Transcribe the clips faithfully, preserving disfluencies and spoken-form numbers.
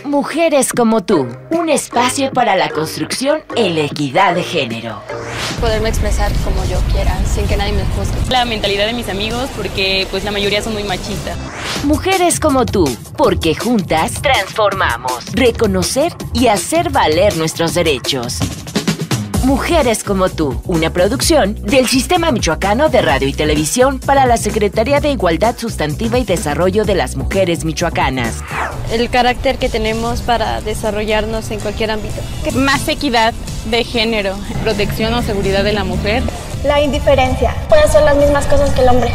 Mujeres como tú, un espacio para la construcción en la equidad de género. Poderme expresar como yo quiera, sin que nadie me juzgue. La mentalidad de mis amigos, porque pues la mayoría son muy machistas. Mujeres como tú, porque juntas transformamos, reconocer y hacer valer nuestros derechos. Mujeres como tú, una producción del Sistema Michoacano de Radio y Televisión para la Secretaría de Igualdad Sustantiva y Desarrollo de las Mujeres Michoacanas. El carácter que tenemos para desarrollarnos en cualquier ámbito. Más equidad de género, protección o seguridad de la mujer. La indiferencia. Puede hacer las mismas cosas que el hombre.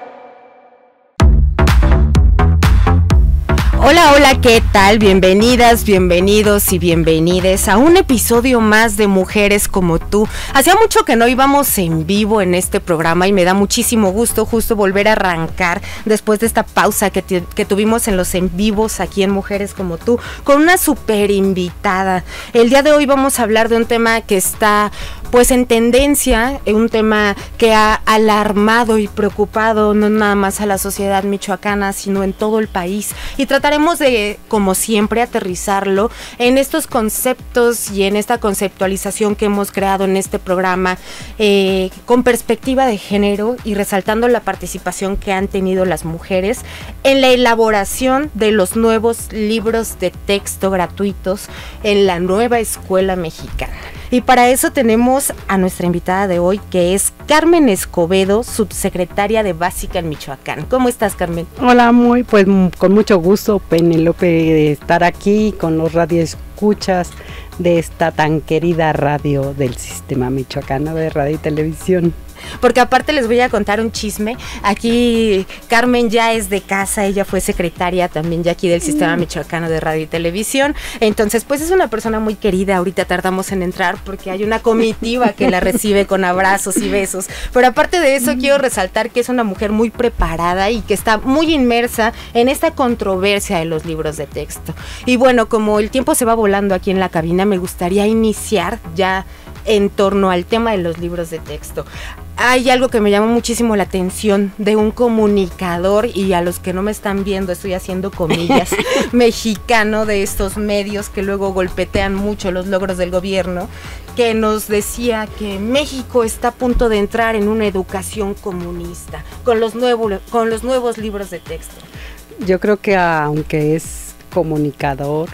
Hola, hola, ¿qué tal? Bienvenidas, bienvenidos y bienvenides a un episodio más de Mujeres como tú. Hacía mucho que no íbamos en vivo en este programa y me da muchísimo gusto justo volver a arrancar después de esta pausa que, que tuvimos en los en vivos aquí en Mujeres como tú, con una súper invitada. El día de hoy vamos a hablar de un tema que está pues en tendencia, un tema que ha alarmado y preocupado no nada más a la sociedad michoacana, sino en todo el país. Y trataremos de, como siempre, aterrizarlo en estos conceptos y en esta conceptualización que hemos creado en este programa eh, con perspectiva de género y resaltando la participación que han tenido las mujeres en la elaboración de los nuevos libros de texto gratuitos en la nueva escuela mexicana. Y para eso tenemos a nuestra invitada de hoy, que es Carmen Escobedo, subsecretaria de Básica en Michoacán. ¿Cómo estás, Carmen? Hola, muy, pues con mucho gusto, Penélope, de estar aquí con los radioescuchas de esta tan querida radio del Sistema Michoacano de Radio y Televisión. Porque aparte les voy a contar un chisme. Aquí Carmen ya es de casa, ella fue secretaria también ya aquí del Sistema Michoacano de Radio y Televisión. Entonces, pues es una persona muy querida. Ahorita tardamos en entrar porque hay una comitiva que la recibe con abrazos y besos. Pero aparte de eso, quiero resaltar que es una mujer muy preparada y que está muy inmersa en esta controversia de los libros de texto. Y bueno, como el tiempo se va volando aquí en la cabina, me gustaría iniciar ya en torno al tema de los libros de texto. Hay algo que me llamó muchísimo la atención de un comunicador, y a los que no me están viendo estoy haciendo comillas, mexicano, de estos medios que luego golpetean mucho los logros del gobierno, que nos decía que México está a punto de entrar en una educación comunista con los, nuevo, con los nuevos libros de texto. Yo creo que aunque es comunicador,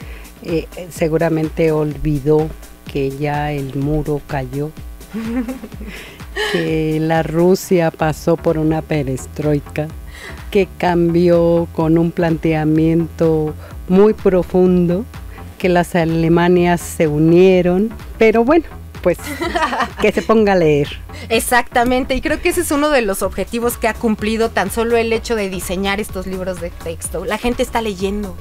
eh, seguramente olvidó que ya el muro cayó, que la Rusia pasó por una perestroika, que cambió con un planteamiento muy profundo, que las Alemanias se unieron, pero bueno, pues que se ponga a leer. Exactamente, y creo que ese es uno de los objetivos que ha cumplido tan solo el hecho de diseñar estos libros de texto. La gente está leyendo.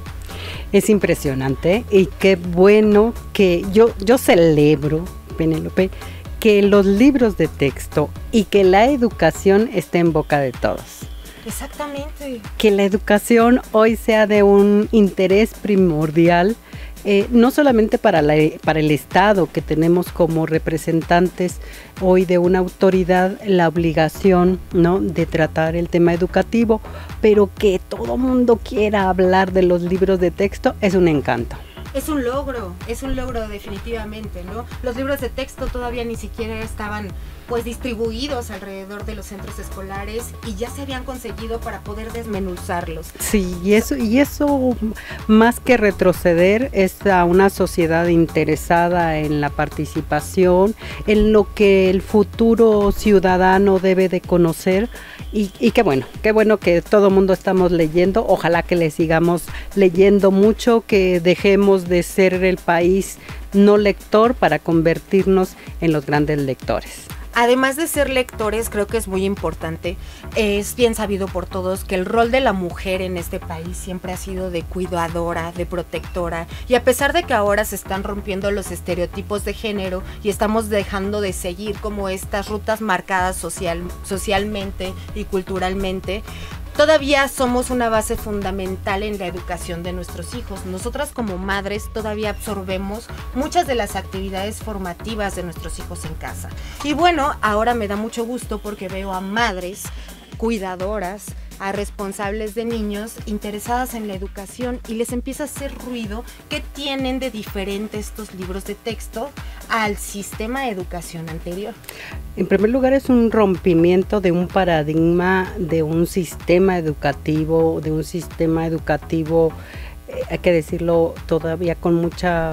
Es impresionante y qué bueno que yo, yo celebro, Penélope, que los libros de texto y que la educación esté en boca de todos. Exactamente. Que la educación hoy sea de un interés primordial, eh, no solamente para, la, para el Estado, que tenemos como representantes hoy de una autoridad la obligación, ¿no?, de tratar el tema educativo, pero que todo mundo quiera hablar de los libros de texto es un encanto. Es un logro, es un logro definitivamente, ¿no? Los libros de texto todavía ni siquiera estaban pues distribuidos alrededor de los centros escolares y ya se habían conseguido para poder desmenuzarlos. Sí, y eso, y eso más que retroceder es a una sociedad interesada en la participación, en lo que el futuro ciudadano debe de conocer. Y, y qué bueno, qué bueno que todo el mundo estamos leyendo, ojalá que le sigamos leyendo mucho, que dejemos de ser el país no lector para convertirnos en los grandes lectores. Además de ser lectores, creo que es muy importante, es bien sabido por todos que el rol de la mujer en este país siempre ha sido de cuidadora, de protectora, y a pesar de que ahora se están rompiendo los estereotipos de género y estamos dejando de seguir como estas rutas marcadas social, socialmente y culturalmente, todavía somos una base fundamental en la educación de nuestros hijos. Nosotras como madres todavía absorbemos muchas de las actividades formativas de nuestros hijos en casa. Y bueno, ahora me da mucho gusto porque veo a madres cuidadoras a responsables de niños interesadas en la educación y les empieza a hacer ruido qué tienen de diferente estos libros de texto al sistema de educación anterior. En primer lugar, es un rompimiento de un paradigma, de un sistema educativo, de un sistema educativo, eh, hay que decirlo todavía con mucha...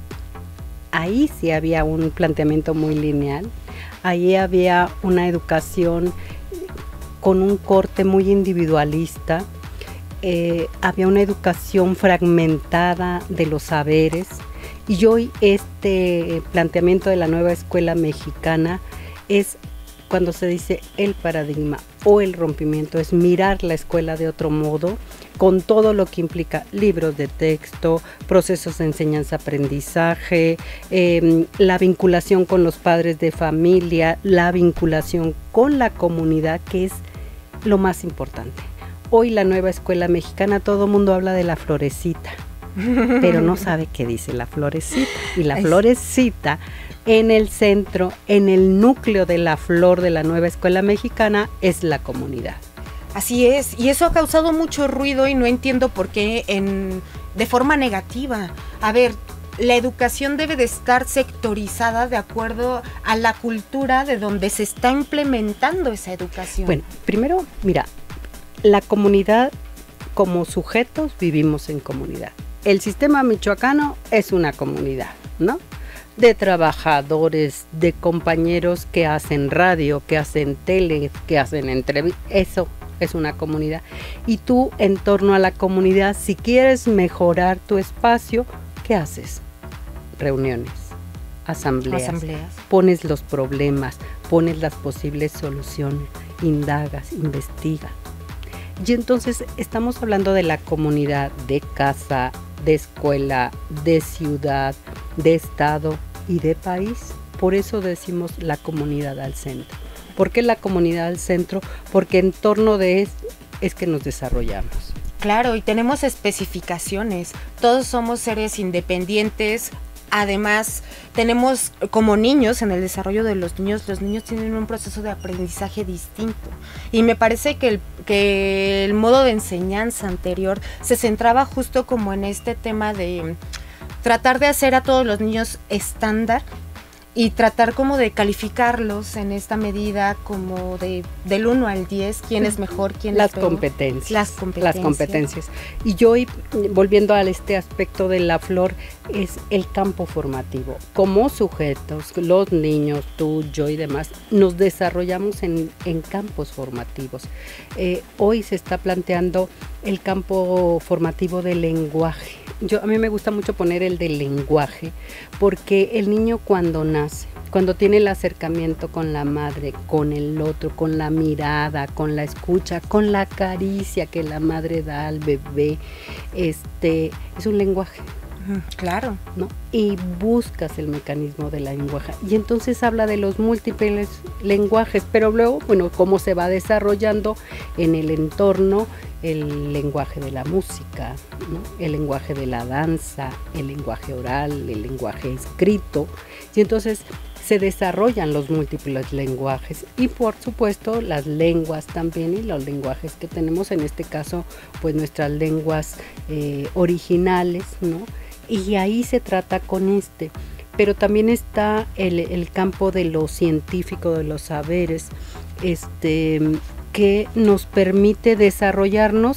Ahí sí había un planteamiento muy lineal, ahí había una educación con un corte muy individualista, eh, había una educación fragmentada de los saberes, y hoy este planteamiento de la nueva escuela mexicana es cuando se dice el paradigma o el rompimiento, es mirar la escuela de otro modo, con todo lo que implica libros de texto, procesos de enseñanza-aprendizaje, eh, la vinculación con los padres de familia, la vinculación con la comunidad, que es lo más importante. Hoy la nueva escuela mexicana, todo el mundo habla de la florecita, pero no sabe qué dice la florecita. Y la florecita, en el centro, en el núcleo de la flor de la nueva escuela mexicana, es la comunidad. Así es, y eso ha causado mucho ruido y no entiendo por qué en, de forma negativa. A ver, la educación debe de estar sectorizada de acuerdo a la cultura de donde se está implementando esa educación. Bueno, primero, mira, la comunidad, como sujetos vivimos en comunidad. El sistema michoacano es una comunidad, ¿no? De trabajadores, de compañeros que hacen radio, que hacen tele, que hacen entrevistas, eso es una comunidad. Y tú, en torno a la comunidad, si quieres mejorar tu espacio, ¿qué haces? Reuniones, asambleas, asambleas, pones los problemas, pones las posibles soluciones, indagas, investigas. Y entonces estamos hablando de la comunidad, de casa, de escuela, de ciudad, de estado y de país. Por eso decimos la comunidad al centro. ¿Por qué la comunidad al centro? Porque en torno de eso es que nos desarrollamos. Claro, y tenemos especificaciones. Todos somos seres independientes. Además, tenemos como niños, en el desarrollo de los niños, los niños tienen un proceso de aprendizaje distinto. Y me parece que el, que el modo de enseñanza anterior se centraba justo como en este tema de tratar de hacer a todos los niños estándar y tratar como de calificarlos en esta medida como de del uno al diez, quién es mejor, quién las es peor. Competencias, las competencias. Las competencias. Y yo, volviendo a este aspecto de la flor, es el campo formativo. Como sujetos, los niños, tú, yo y demás, nos desarrollamos en, en campos formativos. Eh, hoy se está planteando el campo formativo del lenguaje. Yo, a mí me gusta mucho poner el del lenguaje, porque el niño cuando nace, cuando tiene el acercamiento con la madre, con el otro, con la mirada, con la escucha, con la caricia que la madre da al bebé, este, es un lenguaje. Claro, ¿no? Y buscas el mecanismo del lenguaje. Y entonces habla de los múltiples lenguajes, pero luego, bueno, cómo se va desarrollando en el entorno el lenguaje de la música, ¿no? El lenguaje de la danza, el lenguaje oral, el lenguaje escrito. Y entonces se desarrollan los múltiples lenguajes y por supuesto las lenguas también, y los lenguajes que tenemos en este caso, pues nuestras lenguas eh, originales, ¿no? Y ahí se trata con este, pero también está el, el campo de lo científico, de los saberes, este, que nos permite desarrollarnos.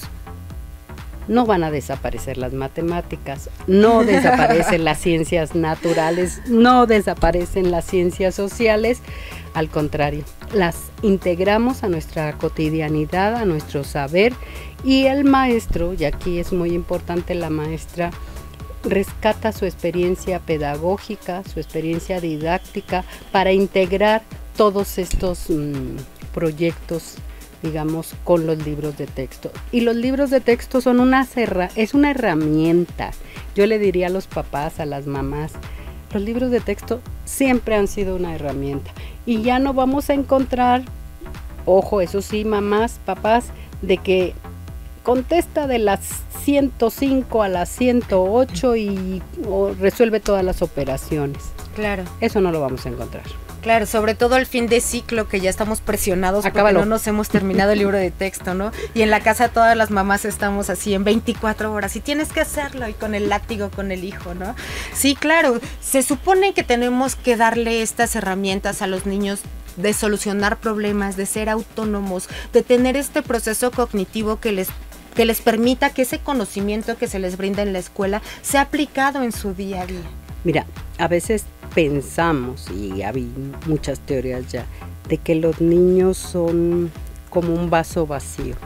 No van a desaparecer las matemáticas, no desaparecen las ciencias naturales, no desaparecen las ciencias sociales, al contrario, las integramos a nuestra cotidianidad, a nuestro saber, y el maestro, y aquí es muy importante la maestra, rescata su experiencia pedagógica, su experiencia didáctica para integrar todos estos mmm, proyectos, digamos, con los libros de texto. Y los libros de texto son una serra, es una herramienta. Yo le diría a los papás, a las mamás, los libros de texto siempre han sido una herramienta. Y ya no vamos a encontrar, ojo, eso sí, mamás, papás, de que contesta de las ciento cinco a las ciento ocho y o resuelve todas las operaciones. Claro. Eso no lo vamos a encontrar. Claro, sobre todo al fin de ciclo, que ya estamos presionados Acábalo. porque no nos hemos terminado el libro de texto, ¿no? Y en la casa todas las mamás estamos así en veinticuatro horas y tienes que hacerlo, y con el látigo con el hijo, ¿no? Sí, claro, se supone que tenemos que darle estas herramientas a los niños de solucionar problemas, de ser autónomos, de tener este proceso cognitivo que les que les permita que ese conocimiento que se les brinda en la escuela sea aplicado en su día a día. Mira, a veces pensamos, y hay muchas teorías ya, de que los niños son como un vaso vacío.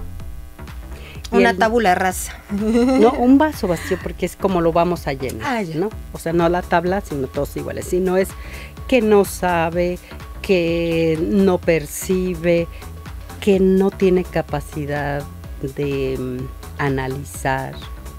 Y Una el, tabula rasa. No, un vaso vacío porque es como lo vamos a llenar, Ah, ya. ¿no? O sea, no la tabla, sino todos iguales, sino es que no sabe, que no percibe, que no tiene capacidad de um, analizar,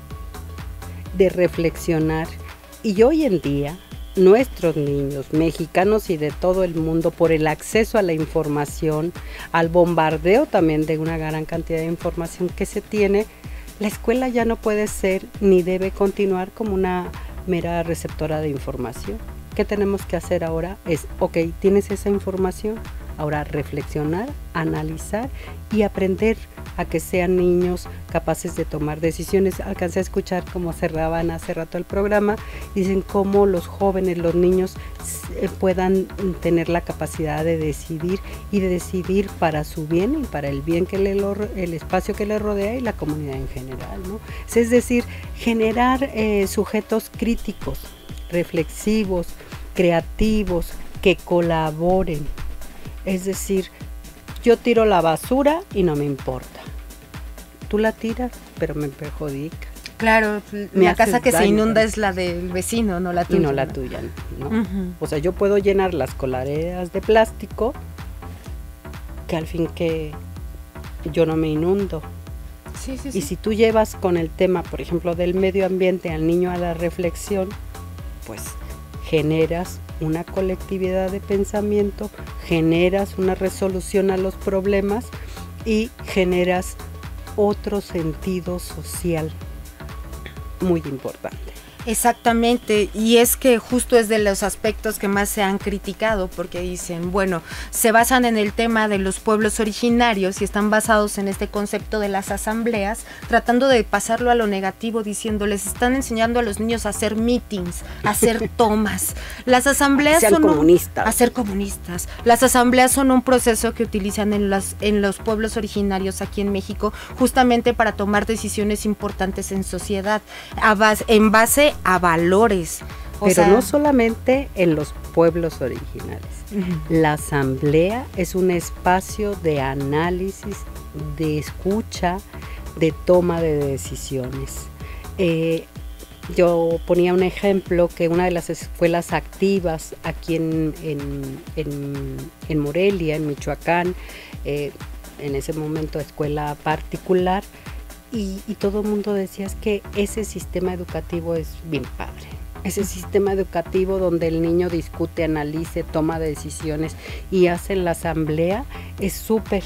de reflexionar. Y hoy en día, nuestros niños mexicanos y de todo el mundo, por el acceso a la información, al bombardeo también de una gran cantidad de información que se tiene, la escuela ya no puede ser ni debe continuar como una mera receptora de información. ¿Qué tenemos que hacer ahora? Es, ok, tienes esa información, ahora reflexionar, analizar y aprender a que sean niños capaces de tomar decisiones. Alcancé a escuchar cómo cerraban hace rato el programa, dicen cómo los jóvenes, los niños eh, puedan tener la capacidad de decidir y de decidir para su bien y para el bien que le lo, el espacio que le rodea y la comunidad en general, ¿no? Es decir, generar eh, sujetos críticos, reflexivos, creativos, que colaboren. Es decir, yo tiro la basura y no me importa. Tú la tiras, pero me perjudica. Claro, Me la casa haces que se daño. inunda es la del vecino, no la tuya. Y no la ¿no? tuya, ¿no? Uh-huh. O sea, yo puedo llenar las coladeras de plástico que al fin que yo no me inundo. Sí, sí, Y sí. si tú llevas con el tema, por ejemplo, del medio ambiente al niño a la reflexión, pues generas una colectividad de pensamiento, generas una resolución a los problemas y generas otro sentido social muy importante. Exactamente, y es que justo es de los aspectos que más se han criticado, porque dicen, bueno, se basan en el tema de los pueblos originarios y están basados en este concepto de las asambleas, tratando de pasarlo a lo negativo, diciendo, les están enseñando a los niños a hacer meetings, a hacer tomas. Las asambleas Sean son un- comunistas. a ser comunistas. Las asambleas son un proceso que utilizan en, las, en los pueblos originarios aquí en México, justamente para tomar decisiones importantes en sociedad, a base, en base a valores. O Pero sea, no solamente en los pueblos originales. Ujú. La asamblea es un espacio de análisis, de escucha, de toma de decisiones. Eh, yo ponía un ejemplo que una de las escuelas activas aquí en, en, en, en Morelia, en Michoacán, eh, en ese momento escuela particular, y, y todo el mundo decía es que ese sistema educativo es bien padre. Ese sistema educativo donde el niño discute, analice, toma decisiones y hace la asamblea es súper.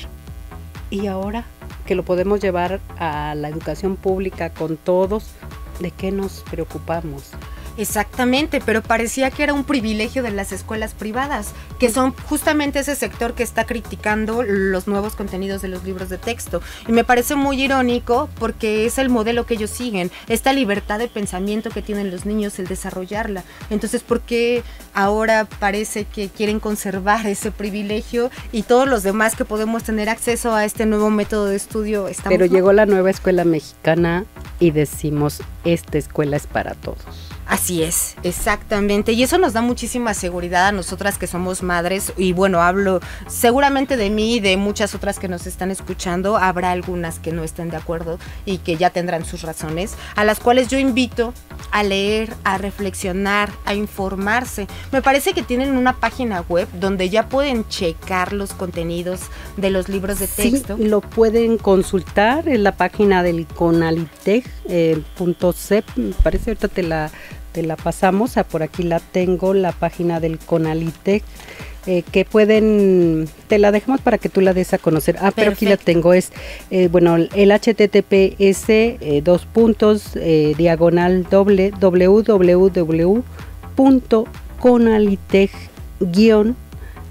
Y ahora que lo podemos llevar a la educación pública con todos, ¿de qué nos preocupamos? Exactamente, pero parecía que era un privilegio de las escuelas privadas, que son justamente ese sector que está criticando los nuevos contenidos de los libros de texto. Y me parece muy irónico porque es el modelo que ellos siguen, esta libertad de pensamiento que tienen los niños, el desarrollarla. Entonces, ¿por qué ahora parece que quieren conservar ese privilegio y todos los demás que podemos tener acceso a este nuevo método de estudio estamos Pero mal? llegó la nueva escuela mexicana y decimos, esta escuela es para todos. Así es, exactamente, y eso nos da muchísima seguridad a nosotras que somos madres, y bueno, hablo seguramente de mí y de muchas otras que nos están escuchando, habrá algunas que no estén de acuerdo y que ya tendrán sus razones, a las cuales yo invito a leer, a reflexionar, a informarse. Me parece que tienen una página web donde ya pueden checar los contenidos de los libros de texto. Sí, lo pueden consultar en la página del conalitec punto cep, me parece, ahorita te la, te la pasamos, ah, por aquí la tengo, la página del Conalitec, eh, que pueden, te la dejamos para que tú la des a conocer. Ah, pero aquí la Perfecto. tengo, es, eh, bueno, el H T T P S, eh, dos puntos, eh, diagonal doble, w w w punto conalitec guion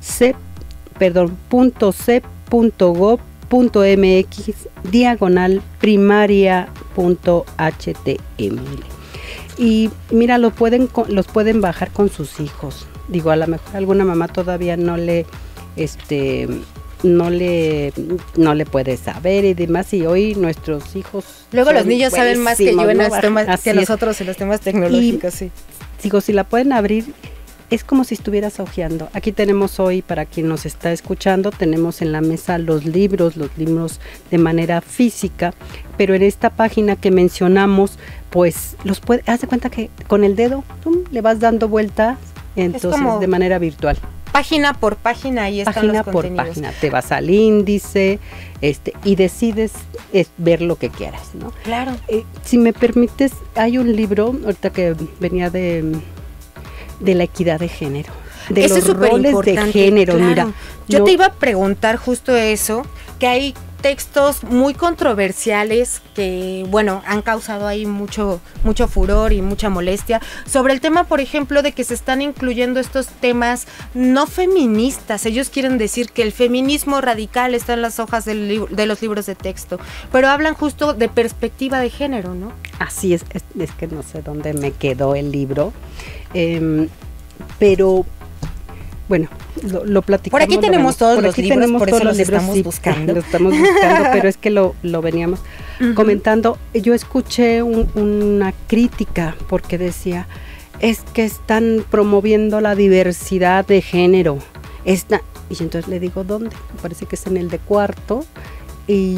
C, perdón, punto C punto gov punto mx diagonal primaria punto html. Y mira, lo pueden, los pueden bajar con sus hijos. Digo, a lo mejor alguna mamá todavía no le, este, no le, no le puede saber y demás. Y hoy nuestros hijos. Luego los niños saben más que yo en ¿no? los temas Así que es. nosotros en los temas tecnológicos, Y, sí. Digo, si la pueden abrir, es como si estuvieras hojeando. Aquí tenemos hoy, para quien nos está escuchando, tenemos en la mesa los libros, los libros de manera física, pero en esta página que mencionamos, pues los puede, haz de cuenta que con el dedo tum, le vas dando vueltas, entonces como de manera virtual. Página por página, ahí están Página los por contenidos. página, te vas al índice este, y decides es, ver lo que quieras, ¿no? Claro. Eh, si me permites, hay un libro, ahorita que venía de, de la equidad de género. De Eso los es roles de superimportante, género, claro. mira. Yo no- te iba a preguntar justo eso, que hay textos muy controversiales que, bueno, han causado ahí mucho, mucho furor y mucha molestia sobre el tema, por ejemplo, de que se están incluyendo estos temas no feministas. Ellos quieren decir que el feminismo radical está en las hojas del lib- de los libros de texto, pero hablan justo de perspectiva de género, ¿no? Así es, es, es que no sé dónde me quedó el libro, eh, pero bueno, lo, lo platicamos. Por aquí lo tenemos vemos. todos Por los aquí libros, tenemos por eso todos los libros, estamos sí, buscando. Lo estamos buscando, pero es que lo, lo veníamos uh-huh. comentando. Yo escuché un, una crítica porque decía, es que están promoviendo la diversidad de género. Esta, y entonces le digo, ¿dónde? Me parece que es en el de cuarto. Y,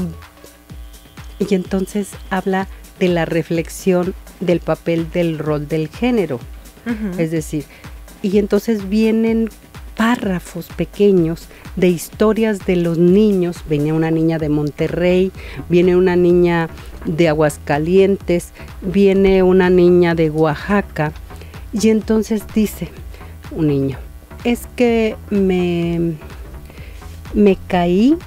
y entonces habla de la reflexión del papel del rol del género. Uh-huh. Es decir, y entonces vienen párrafos pequeños de historias de los niños. Viene una niña de Monterrey, viene una niña de Aguascalientes, viene una niña de Oaxaca, y entonces dice un niño, es que me, me caí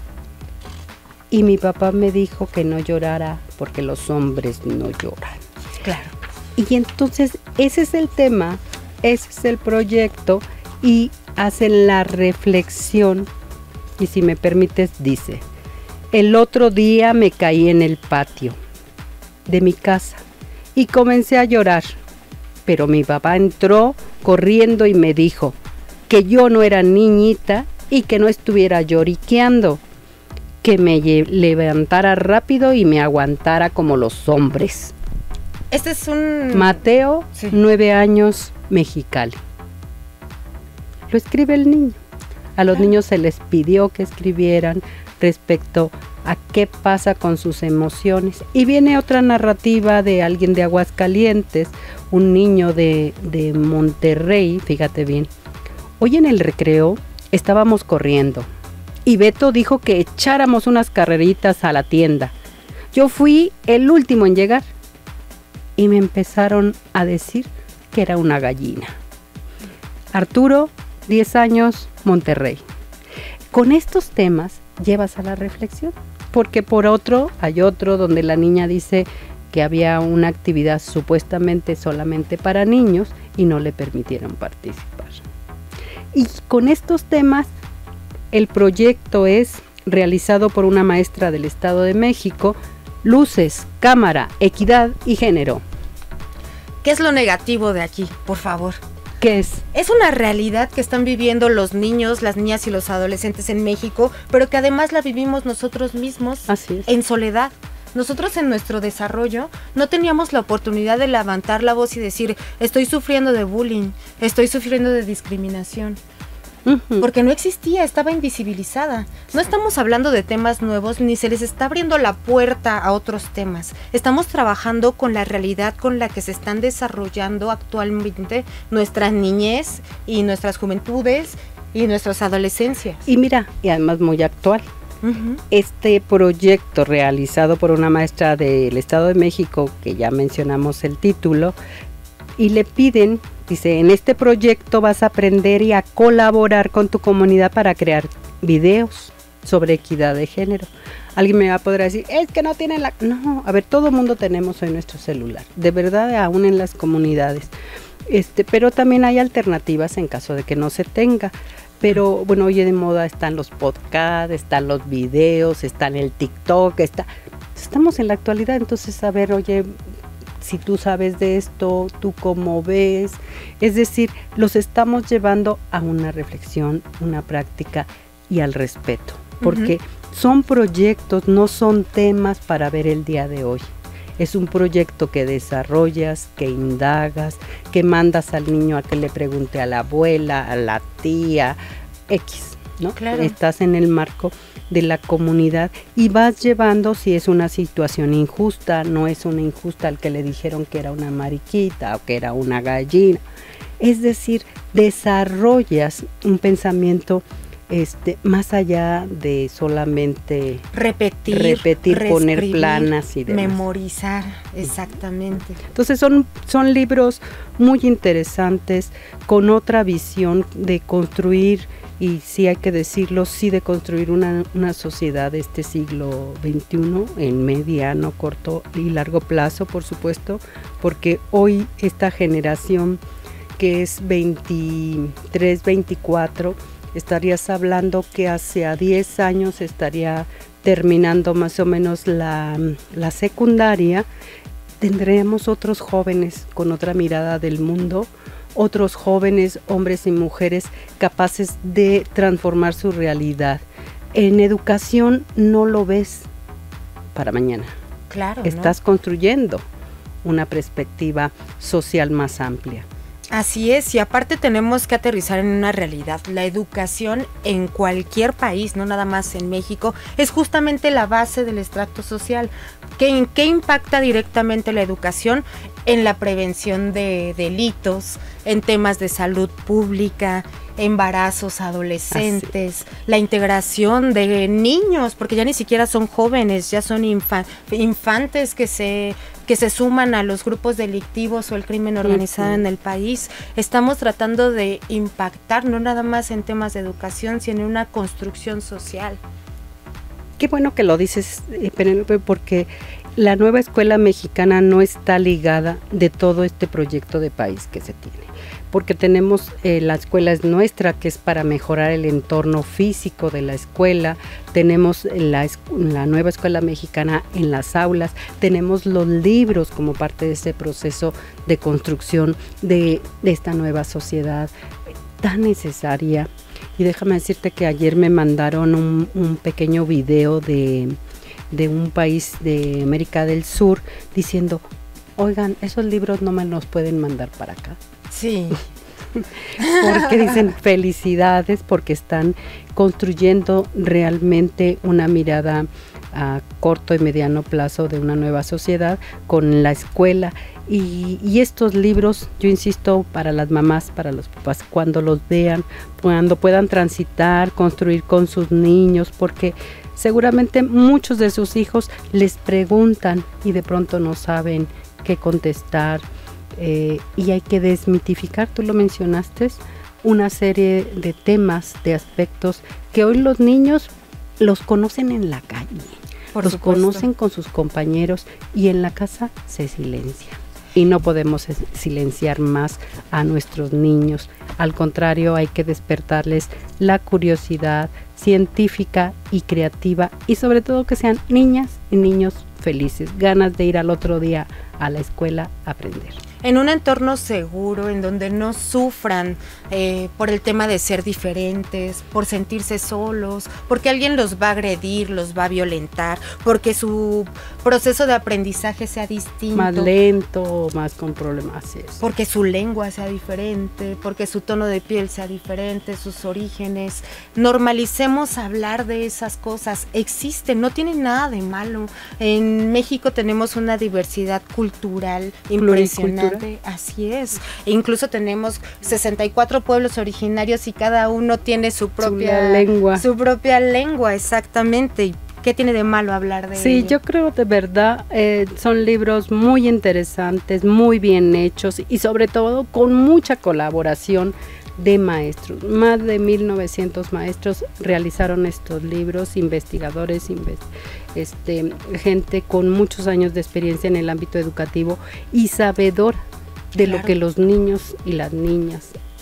y mi papá me dijo que no llorara porque los hombres no lloran. Claro. Y entonces ese es el tema, ese es el proyecto, y hacen la reflexión, y si me permites, dice, el otro día me caí en el patio de mi casa y comencé a llorar, pero mi papá entró corriendo y me dijo que yo no era niñita y que no estuviera lloriqueando, que me levantara rápido y me aguantara como los hombres. Este es un... Mateo, sí. nueve años, Mexicali. Lo escribe el niño. A los ah. niños se les pidió que escribieran respecto a qué pasa con sus emociones. Y viene otra narrativa de alguien de Aguascalientes, un niño de, de Monterrey, fíjate bien. Hoy en el recreo estábamos corriendo y Beto dijo que echáramos unas carreritas a la tienda. Yo fui el último en llegar y me empezaron a decir que era una gallina. Arturo, diez años, Monterrey. Con estos temas llevas a la reflexión, porque por otro hay otro donde la niña dice que había una actividad supuestamente solamente para niños y no le permitieron participar. Y con estos temas el proyecto es realizado por una maestra del Estado de México, Luces, Cámara, Equidad y Género. ¿Qué es lo negativo de aquí, por favor? ¿Qué es? Es una realidad que están viviendo los niños, las niñas y los adolescentes en México, pero que además la vivimos nosotros mismos. Así es. En soledad. Nosotros en nuestro desarrollo no teníamos la oportunidad de levantar la voz y decir, estoy sufriendo de bullying, estoy sufriendo de discriminación. Uh-huh. Porque no existía, estaba invisibilizada. No estamos hablando de temas nuevos, ni se les está abriendo la puerta a otros temas. Estamos trabajando con la realidad con la que se están desarrollando actualmente nuestras niñez y nuestras juventudes y nuestras adolescencias. Y mira, y además muy actual. Uh-huh. Este proyecto realizado por una maestra del Estado de México, que ya mencionamos el título, y le piden, dice, en este proyecto vas a aprender y a colaborar con tu comunidad para crear videos sobre equidad de género. Alguien me va a poder decir, es que no tienen la... No, a ver, todo el mundo tenemos hoy nuestro celular, de verdad, aún en las comunidades. Este, pero también hay alternativas en caso de que no se tenga. Pero bueno, hoy de moda están los podcasts, están los videos, están el TikTok, está, estamos en la actualidad, entonces a ver, oye, si tú sabes de esto, tú cómo ves, es decir, los estamos llevando a una reflexión, una práctica y al respeto, porque uh-huh. son proyectos, no son temas para ver el día de hoy. Es un proyecto que desarrollas, que indagas, que mandas al niño a que le pregunte a la abuela, a la tía, X, ¿no? Claro. Estás en el marco de la comunidad y vas llevando si es una situación injusta, no es una injusta al que le dijeron que era una mariquita o que era una gallina. Es decir, desarrollas un pensamiento Este, más allá de solamente repetir, repetir poner planas y demás. Memorizar, exactamente. Entonces son, son libros muy interesantes, con otra visión de construir, y sí hay que decirlo, sí de construir una, una sociedad de este siglo veintiuno en mediano, corto y largo plazo, por supuesto, porque hoy esta generación que es veintitrés, veinticuatro, estarías hablando que hace diez años estaría terminando más o menos la, la secundaria, tendremos otros jóvenes con otra mirada del mundo, otros jóvenes, hombres y mujeres capaces de transformar su realidad. En educación no lo ves para mañana. Claro, estás ¿no? construyendo una perspectiva social más amplia. Así es, y aparte tenemos que aterrizar en una realidad. La educación en cualquier país, no nada más en México, es justamente la base del estrato social. ¿Qué, qué impacta directamente la educación? En la prevención de delitos, en temas de salud pública, embarazos adolescentes, Así. la integración de niños, porque ya ni siquiera son jóvenes, ya son infa- infantes que se... que se suman a los grupos delictivos o el crimen organizado uh-huh. en el país. Estamos tratando de impactar no nada más en temas de educación, sino en una construcción social. Qué bueno que lo dices, Penélope, porque la nueva escuela mexicana no está ligada de todo este proyecto de país que se tiene. Porque tenemos, eh, la escuela es nuestra, que es para mejorar el entorno físico de la escuela, tenemos la, la nueva escuela mexicana en las aulas, tenemos los libros como parte de ese proceso de construcción de, de esta nueva sociedad tan necesaria. Y déjame decirte que ayer me mandaron un, un pequeño video de, de un país de América del Sur diciendo, oigan, esos libros no me los pueden mandar para acá. Sí. Porque dicen felicidades, porque están construyendo realmente una mirada a corto y mediano plazo de una nueva sociedad con la escuela. Y, y estos libros, yo insisto, para las mamás, para los papás, cuando los vean, cuando puedan transitar, construir con sus niños, porque seguramente muchos de sus hijos les preguntan y de pronto no saben qué contestar. Eh, y hay que desmitificar, tú lo mencionaste, una serie de temas, de aspectos que hoy los niños los conocen en la calle, Por los supuesto. conocen con sus compañeros y en la casa se silencia. Y no podemos silenciar más a nuestros niños. Al contrario, hay que despertarles la curiosidad científica y creativa y sobre todo que sean niñas y niños felices, ganas de ir al otro día a la escuela a aprender. En un entorno seguro, en donde no sufran eh, por el tema de ser diferentes, por sentirse solos, porque alguien los va a agredir, los va a violentar, porque su proceso de aprendizaje sea distinto. Más lento, más con problemas. Así es. Porque su lengua sea diferente, porque su tono de piel sea diferente, sus orígenes. Normalicemos hablar de esas cosas. Existen, no tienen nada de malo. En México tenemos una diversidad cultural impresionante. Así es, e incluso tenemos sesenta y cuatro pueblos originarios y cada uno tiene su propia su lengua. Su propia lengua, exactamente. ¿Qué tiene de malo hablar de Sí, ello? yo creo de verdad eh, son libros muy interesantes, muy bien hechos y sobre todo con mucha colaboración de maestros. Más de mil novecientos maestros realizaron estos libros, investigadores, invest este, gente con muchos años de experiencia en el ámbito educativo y sabedor de claro. lo que los niños y las niñas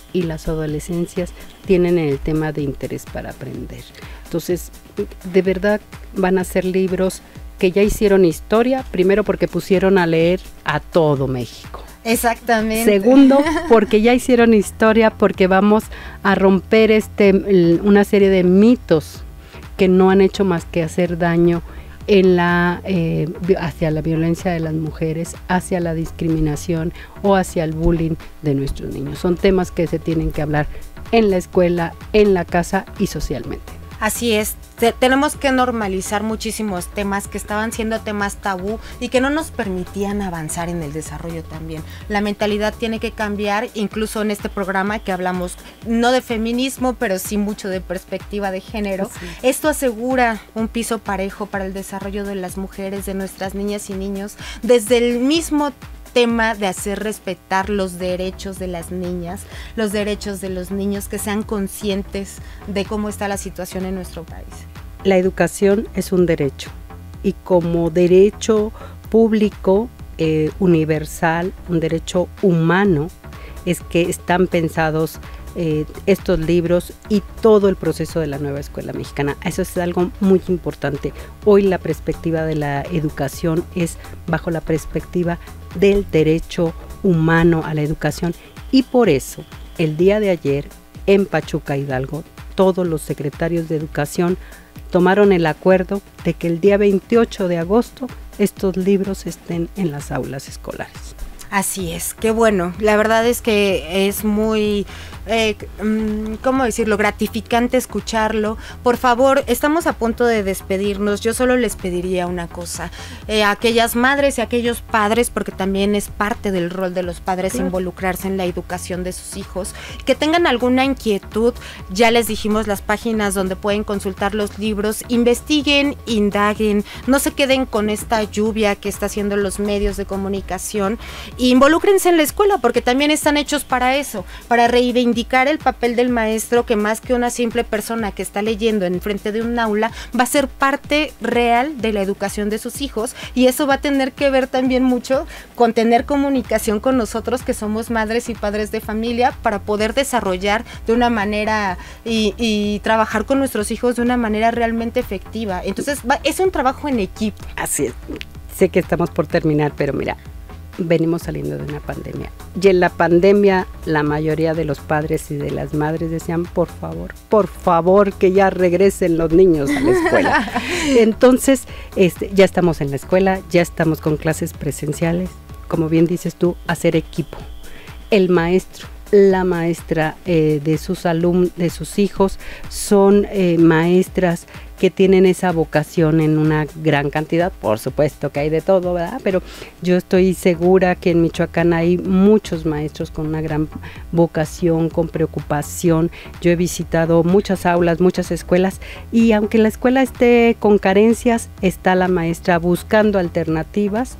y las adolescencias tienen en el tema de interés para aprender. Entonces, de verdad van a ser libros que ya hicieron historia, primero porque pusieron a leer a todo México. Exactamente. Segundo, porque ya hicieron historia, porque vamos a romper este una serie de mitos que no han hecho más que hacer daño en la eh, hacia la violencia de las mujeres, hacia la discriminación o hacia el bullying de nuestros niños. Son temas que se tienen que hablar en la escuela, en la casa y socialmente. Así es, Te, tenemos que normalizar muchísimos temas que estaban siendo temas tabú y que no nos permitían avanzar en el desarrollo también. La mentalidad tiene que cambiar, incluso en este programa que hablamos no de feminismo, pero sí mucho de perspectiva de género. Sí. Esto asegura un piso parejo para el desarrollo de las mujeres, de nuestras niñas y niños, desde el mismo tema de hacer respetar los derechos de las niñas, los derechos de los niños, que sean conscientes de cómo está la situación en nuestro país. La educación es un derecho y como derecho público, eh, universal, un derecho humano, es que están pensados eh, estos libros y todo el proceso de la nueva escuela mexicana. Eso es algo muy importante. Hoy la perspectiva de la educación es bajo la perspectiva del derecho humano a la educación y por eso el día de ayer en Pachuca, Hidalgo, todos los secretarios de educación tomaron el acuerdo de que el día veintiocho de agosto estos libros estén en las aulas escolares. Así es, qué bueno. La verdad es que es muy, eh, ¿cómo decirlo?, gratificante escucharlo. Por favor, estamos a punto de despedirnos. Yo solo les pediría una cosa. Eh, a aquellas madres y a aquellos padres, porque también es parte del rol de los padres claro. involucrarse en la educación de sus hijos, que tengan alguna inquietud, ya les dijimos las páginas donde pueden consultar los libros, investiguen, indaguen, no se queden con esta lluvia que está haciendo los medios de comunicación. Y involúcrense en la escuela porque también están hechos para eso, para reivindicar el papel del maestro, que más que una simple persona que está leyendo en frente de un aula, va a ser parte real de la educación de sus hijos, y eso va a tener que ver también mucho con tener comunicación con nosotros que somos madres y padres de familia, para poder desarrollar de una manera y, y trabajar con nuestros hijos de una manera realmente efectiva. Entonces va, es un trabajo en equipo. Así es. Sé que estamos por terminar, pero mira, venimos saliendo de una pandemia y en la pandemia la mayoría de los padres y de las madres decían por favor, por favor que ya regresen los niños a la escuela. Entonces este, ya estamos en la escuela, ya estamos con clases presenciales, como bien dices tú, hacer equipo. El maestro, la maestra eh, de sus alumnos, de sus hijos, son eh, maestras que tienen esa vocación en una gran cantidad, por supuesto que hay de todo, ¿verdad? Pero yo estoy segura que en Michoacán hay muchos maestros con una gran vocación, con preocupación. Yo he visitado muchas aulas, muchas escuelas, y aunque la escuela esté con carencias, está la maestra buscando alternativas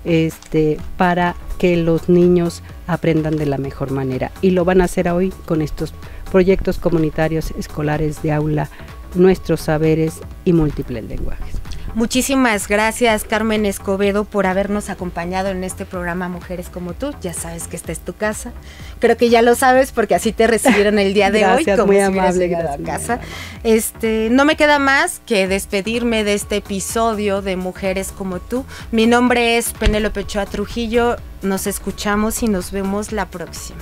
este, para que los niños aprendan de la mejor manera. Y lo van a hacer hoy con estos proyectos comunitarios escolares de aula, nuestros saberes y múltiples lenguajes. Muchísimas gracias, Carmen Escobedo, por habernos acompañado en este programa Mujeres como Tú. Ya sabes que esta es tu casa. Creo que ya lo sabes porque así te recibieron el día de gracias, hoy, como muy si hubieras amable, llegado gracias, a casa. Este, no me queda más que despedirme de este episodio de Mujeres como Tú. Mi nombre es Penélope Ochoa Trujillo. Nos escuchamos y nos vemos la próxima.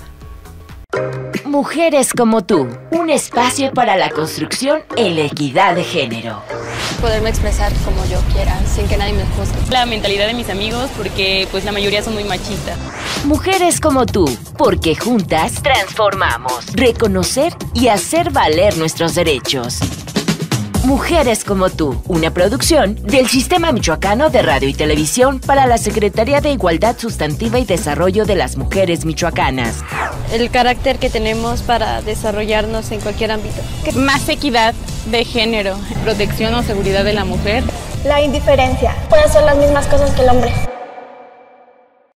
Mujeres como Tú, un espacio para la construcción en la equidad de género. Poderme expresar como yo quiera, sin que nadie me juzgue. La mentalidad de mis amigos, porque pues la mayoría son muy machistas. Mujeres como Tú, porque juntas transformamos. Reconocer y hacer valer nuestros derechos. Mujeres como Tú, una producción del Sistema Michoacano de Radio y Televisión para la Secretaría de Igualdad Sustantiva y Desarrollo de las Mujeres Michoacanas. El carácter que tenemos para desarrollarnos en cualquier ámbito. Más equidad de género, protección o seguridad de la mujer. La indiferencia. Puede hacer las mismas cosas que el hombre.